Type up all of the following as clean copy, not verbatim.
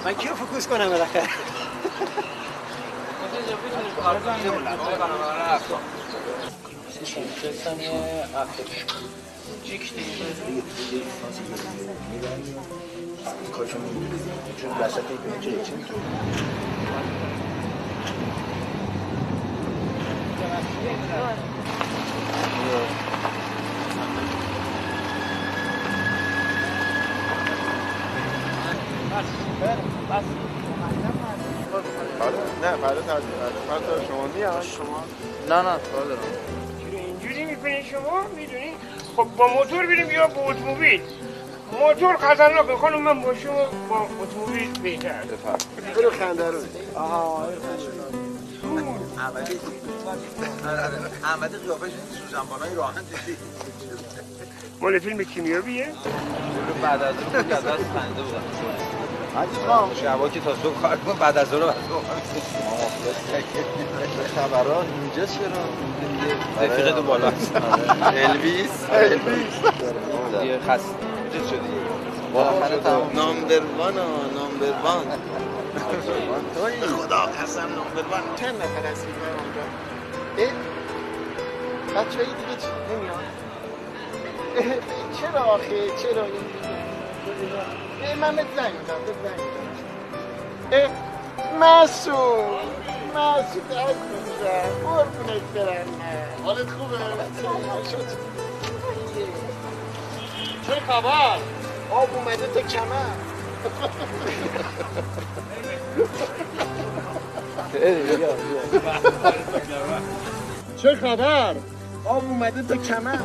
من کیو فوکوس کنم بالاخره؟ نه فردا شما میاد شما نه فردا دارم اینجوری میکنین شما میدونین خب با موتور بریم یا با اتومبیل موتور خطرناکه خانم من با شما با اتومبیل بهتر برو خندرون احمد قیافش سوزنبانای راحت دیدی مال فیلم کیمیابیه بعد از اون بود از خنده بودم حاجی شبا که تا صبح کار کنم بعد از اون رو خبرها اینجا چرا رفیق تو بالا الویس دیگه خسته چه شدی نامبر وان خدا قسم نامبر وان چند نفر هستی اونجا بچه هایی دیگه نمیان چرا آخه چرا من بهت زنگ میدم مسعود عزیزم قربونت برم حالت خوبه؟ چه خبر؟ آب اومده تا کمر چه خبر؟ آب اومده تا کمر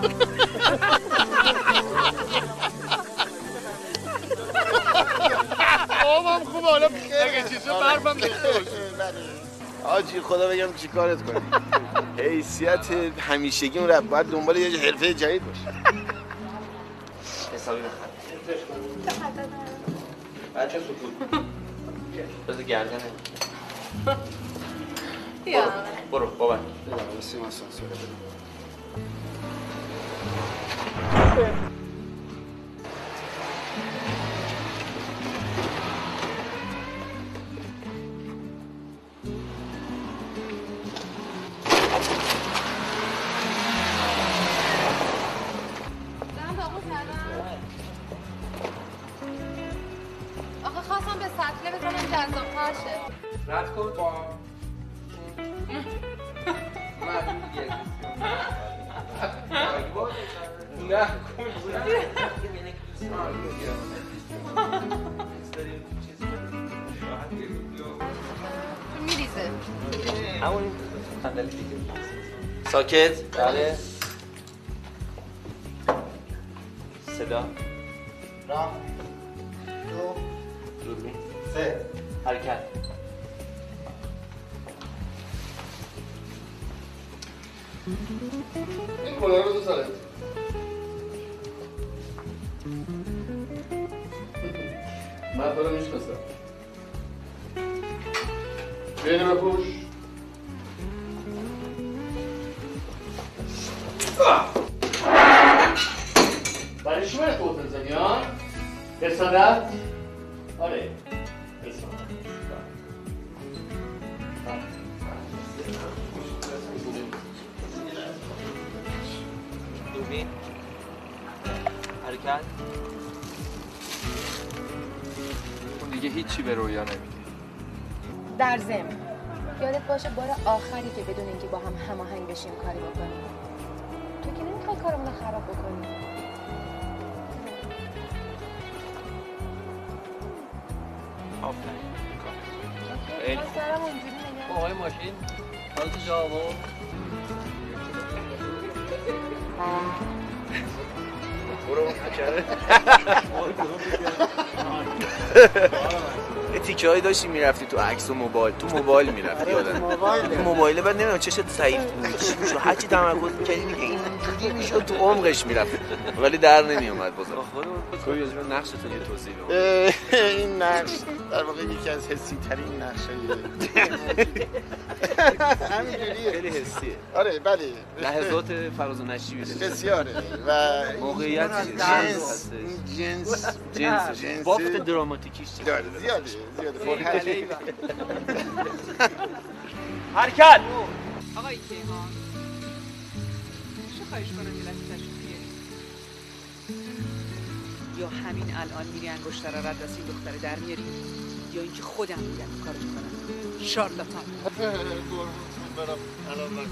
آبم خوبه حالا اگه چیزو برفم داشته باشه آجی خدا بگم چی کارت کنی حیثیت همیشگی اون رفت باید دنبال یه حرفه جدید باشه حسابی بخند بچه سکوت بذار گردنه برو بابا بسیم آسانسوره آخه خواستم به سطله بزنم جذاب‌تر شه رد کن با نه میریزه همون صندلی دیگه ساکت بله صدا راه دوربین سه حرکت این کلاه رو 2 ساله من تو رو میشناسم بینه بپوش برای شما تو هتل زدی ها؟ حسادت؟ آره حسادت دوربین حرکت اون دیگه هیچی به رویا نمیده در ضمن یادت باشه بار آخری که بدون اینکه با هم هماهنگ بشیم کاری بکنیم تو که نمیخوای کارمون رو خراب بکنی آفرین سرم اونجوری نگه آقای ماشین حالت جوابو برو نکره یه تیکه هایی داشتی میرفتی تو عکس و موبایل تو موبایل میرفتی یادم تو موبایل بعد نمیدونم چشت ضعیف بود هرچی تمرکز میکردی دیگه اینجوری میشد تو عمقش میرفت ولی در نمیومد بازم خودم کوی از نقشتون یه توضیح بده این نقش در واقع یکی از حسی ترین نقشه همینجوریه. خیلی حسیه. آره بله. لحظات فراز و نشیبی بسیاره و موقعیت جنس بافت دراماتیکیش زیاده فرهنگ. حرکت. آقای کیهان چه خواهش کنم یه لحظه تشریف بیاری یا همین الان میری انگشتر رد از این دختره در میاری یا اینکه خودم میگم کارش کنم شارلاتان برم الان وقت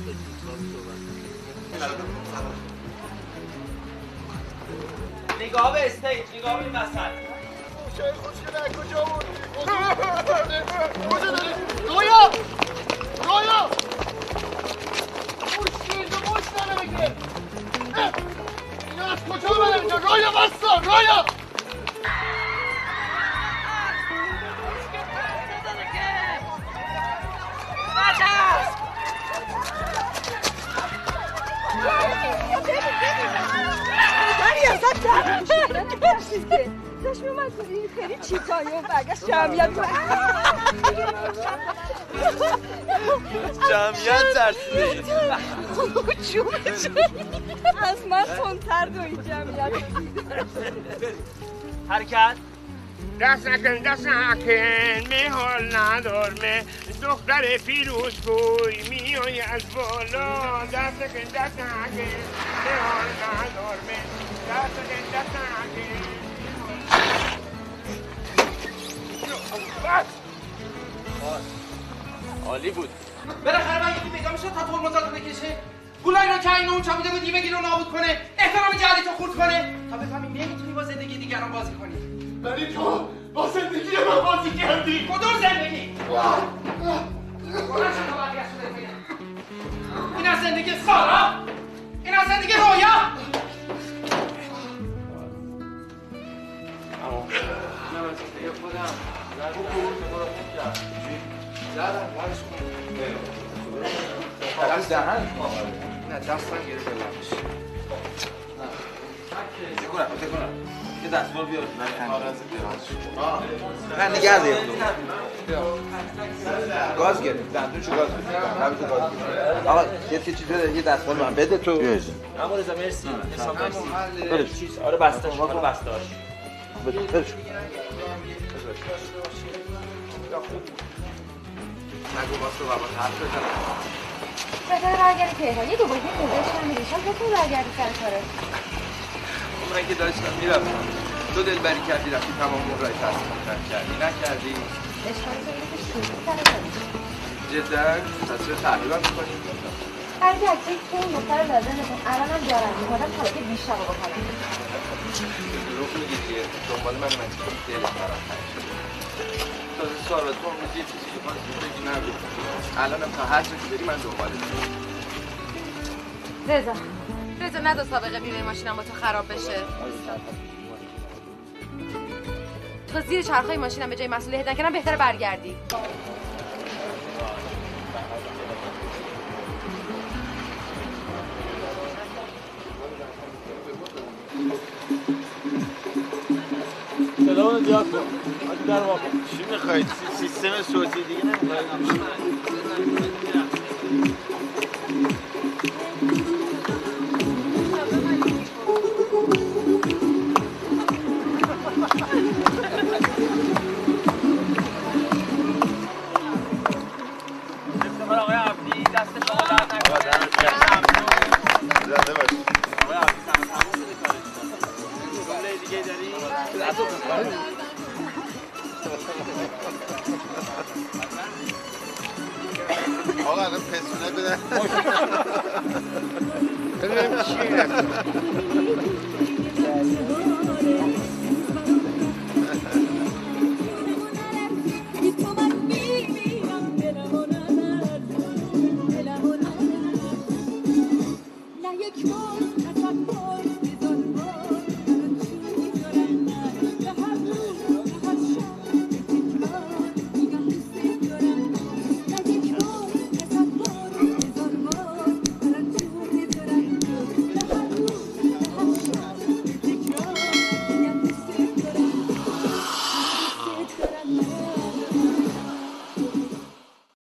نگاه به استیج نگاه به این وسط شاید خوشگله کجا بود کجا داری رویا خوش داره بگه اینا از کجا بره اینجا رویا بستا رویا داشت میومد تو این خیلی چیتایی و برگشت جمعیت ترسیده از من تندتر دوید جمعیت حرکت دست نکن حال ندارمه دختر پیروز گوی میای از بالا دست نکن حال ندارمه دست نکن عالی بود بالاخره من یکی پیدا میشه تا ترمزاتو بکشه پولا اینا که اینو اون چابیده بودی بگیر و نابود کنه احترام جهلیتو خورد کنه تا بفهمی نمیتونی با زندگی دیگران بازی کنی ولی تو با زندگی من بازی کردی کدوم زندگی؟ این از زندگی سارا؟ این از زندگی رویا؟ نه دستم گرفته لبش تکنم یه دستمال بیار من نگرد یه خودم گاز گرفت دندونشو گاز گرفت آقا یه چیز بده یه دستمال من بده تو اما رضا مرسی حساب مرسی چیز آره بستاش نگو باز تو بابا حرف بزنم بهتره برگردی کیهان یه دوباره پزشک هم میریشم بهتره برگردی سر کاره من که داشتم میرفتم تو دلبری کردی رفتی تمام اون رای تصمیم کردی نکردی اشکالی تو اینه که شروع سر کنی جدا پس چرا تحریبم میکنی؟ هر که اکسی تو اون دختر لازم نکن الان هم دارم میکنم تا که بیشتر رو بکنم دروغ میگی دیگه دنبال من دلت نرم تازه سارا تو اون یه چیزی که خواهد بگی نبید الانم تا هر چیزی بری من دنبالت رضا ندو سابقه بیمه ماشینم با تو خراب بشه تو زیر چرخهای ماشینم به جای مسئولی هدن کنم بهتره برگردی صدامون زیاد کن در واقع چی میخواید؟ سیستم صوتی دیگه نمیخواید؟ افتخار آقای عبدی دست شما در نکنه زنده باشی آقای عبدی تمام شده کارش جمله دیگه داری؟ آقا الان پسونه بدن ببینم چیه